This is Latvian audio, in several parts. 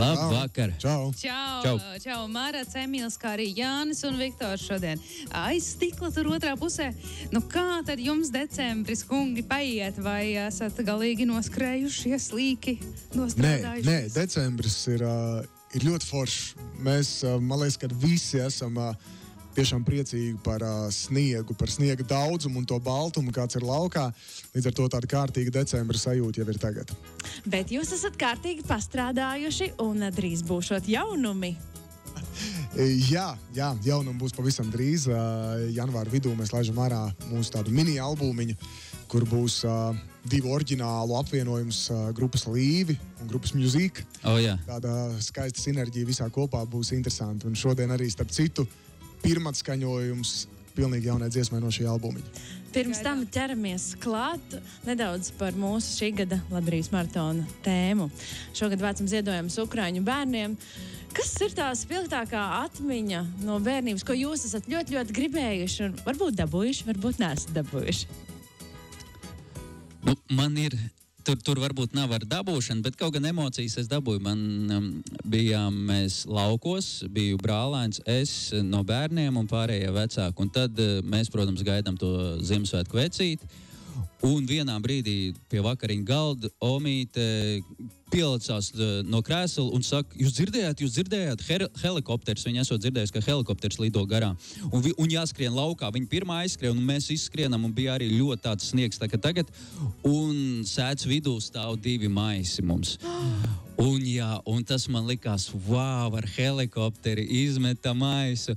Labvakar! Čau! Čau! Mārats, Emīls, kā arī Jānis un Viktors šodien aiz stikla tur otrā pusē. Nu kā tad jums decembris, kungi, paiet? Vai esat galīgi noskrējušies, līki nostrādājušies? Nē, decembris ir ļoti foršs. Mēs, man liekas, ka visi esam tiešām priecīgi par sniegu, par sniega daudzumu un to baltumu, kāds ir laukā. Līdz ar to tāda kārtīga decembra sajūta jau ir tagad. Bet jūs esat kārtīgi pastrādājuši un drīz būšot jaunumi. Jā, jaunumi būs pavisam drīz. Janvāra vidū mēs laižam ārā mūsu tādu mini albumiņu, kur būs 2 oriģinālu apvienojums grupas Līvi un grupas Music. Tāda skaista sinerģija visā kopā būs interesanti. Un šodien arī starp citu pirmatskaņojums pilnīgi jaunai dziesmai no šī albumiņa. Pirms tam ķeramies klāt nedaudz par mūsu šī gada Labrijas maratona tēmu. Šogad vācam ziedojumus Ukraiņu bērniem. Kas ir tā spilgtākā atmiņa no bērnības, ko jūs esat ļoti, ļoti gribējuši un varbūt dabūjuši, varbūt neesat dabūjuši? Nu, man ir... Tur varbūt nav ar dabūšanu, bet kaut gan emocijas es dabūju. Bijām mēs laukos, biju brālēns, es no bērniem un pārējie vecāki. Un tad mēs, protams, gaidām to Ziemassvētku vecīti. Un vienā brīdī pie vakariņu galda omīte pielicās no krēsla un saka, jūs dzirdējāt helikopters. Viņa esot dzirdējusi, ka helikopters lido garām. Un jāskrien laukā. Viņa pirmā aizskrien un mēs izskrienam un bija arī ļoti tāds sniegs tā kā tagad. Un sēdz vidū stāv 2 maisi mums. Un tas man likās, wow, ar helikopteri izmeta maisu.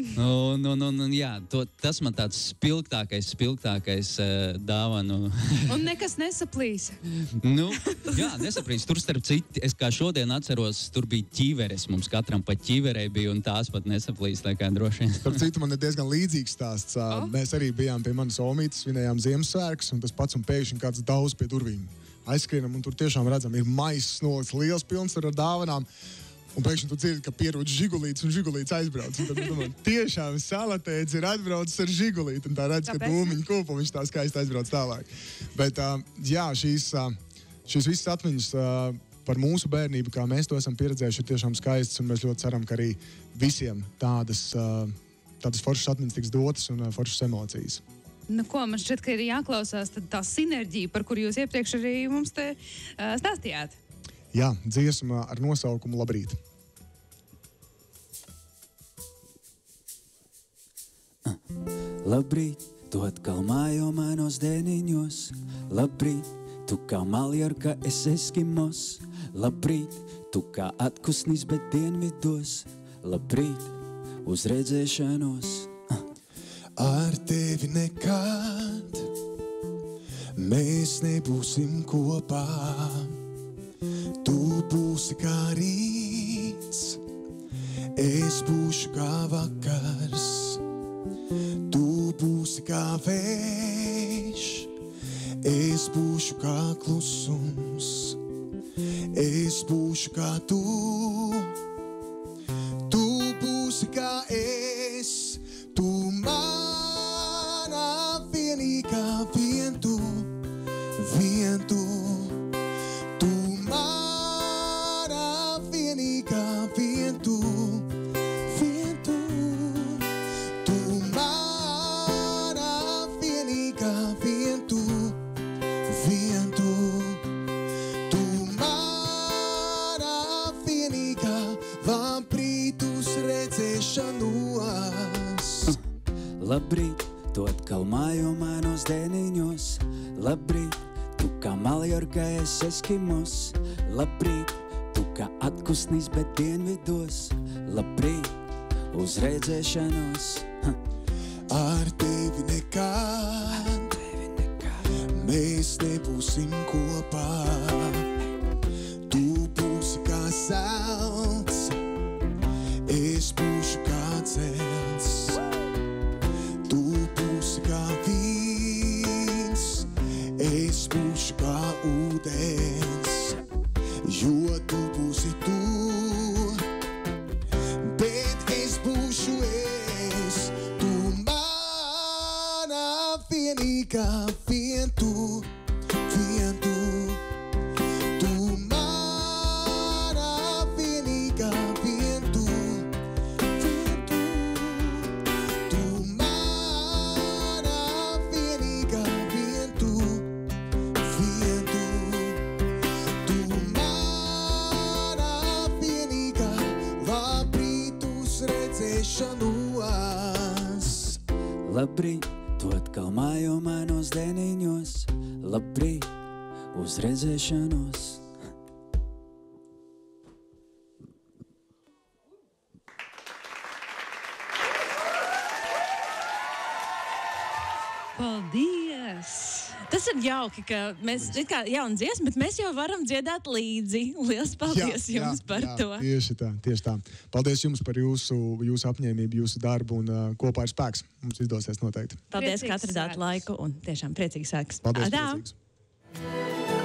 Tas man tāds spilgtākais dāvanu. Un nekas nesaplīsa. Nesaplīsa. Tur starp citu, es kā šodien atceros, tur bija ķiveres. Mums katram pa ķiverei bija un tās pat nesaplīsa, tā kā droši vien. Starp citu, man ir diezgan līdzīgs stāsts. Mēs arī bijām pie manas omītes, svinējām Ziemassvētkus, un tas pats un pēkšņi kāds daudz pie durvīm. Aizskrienam, un tur tiešām redzam, ir maiss nolikts liels pilns ar dāvanām. Un pēkšņi tu dzirdi, ka pierod žigulīts un žigulīts aizbrauc. Un tad domāju, tiešām salatēdz ir atbraucis ar žigulīti. Un tā redz, ka dūmiņu kūpa viņš tā skaisti aizbrauc tālāk. Bet šīs visas atmiņas par mūsu bērnību, kā mēs to esam pieredzējuši, ir tiešām skaistas. Un mēs ļoti ceram, ka arī visiem tādas foršas atmiņas tiks dotas un foršas emocijas. Nu, ko man šķiet, ka ir jāklausās tā sinerģija, par kuru jūs iepriekš arī mums te stāstījāt. Jā, dziesma ar nosaukumu Labrīt. Labrīt, tu atkal mājo manos dēniņos. Labrīt, tu kā Maljorka, es Eskimos. Labrīt, tu kā atkusnis, bet dienvidos. Labrīt, uz redzēšanos. Ar tevi nekad mēs nebūsim kopā. Tu būsi kā rīts, es būšu kā vakars. Tu būsi kā vējš, es būšu kā klusums. Es būšu kā tu būsi kā es. Tu mana vienīgā, vien tu. Tu mana vienīgā, vien tu. Tu mana vienīgā, vien tu. Tu mana vienīgā, labrītus redzēšanos. Labrīt, tu atkal mājo manos dēniņos. Labrīt, tu kā Maljorka, es Eskimos. Labrīt, tu kā atkusnis, bet dienvidos. Labrīt, uz redzēšanos. Ar tevi nekad mēs nebūsim kopā. Tu būsi kā zelts, es būšu kā dzelzs. Tu būsi kā vīns, es būšu kā ūdens. Jo tu būsi tu, bet es būšu es. Tu mana vienīgā, vien tu. Tu mana redzēšanos. Labrīt, tu atkal mājo manos deniņos. Labrīt, uz redzēšanos. Paldies! Tas ir jauki, ka mēs it kā jauna dziesma, bet mēs jau varam dziedāt līdzi. Lielas paldies jums par to. Tieši tā. Paldies jums par jūsu apņēmību, jūsu darbu un kopā ir spēks. Mums izdosies noteikti. Paldies, Priecīgs ka atradāt svētkus. laiku un tiešām priecīgs sēks. Paldies! Atā! Priecīgs.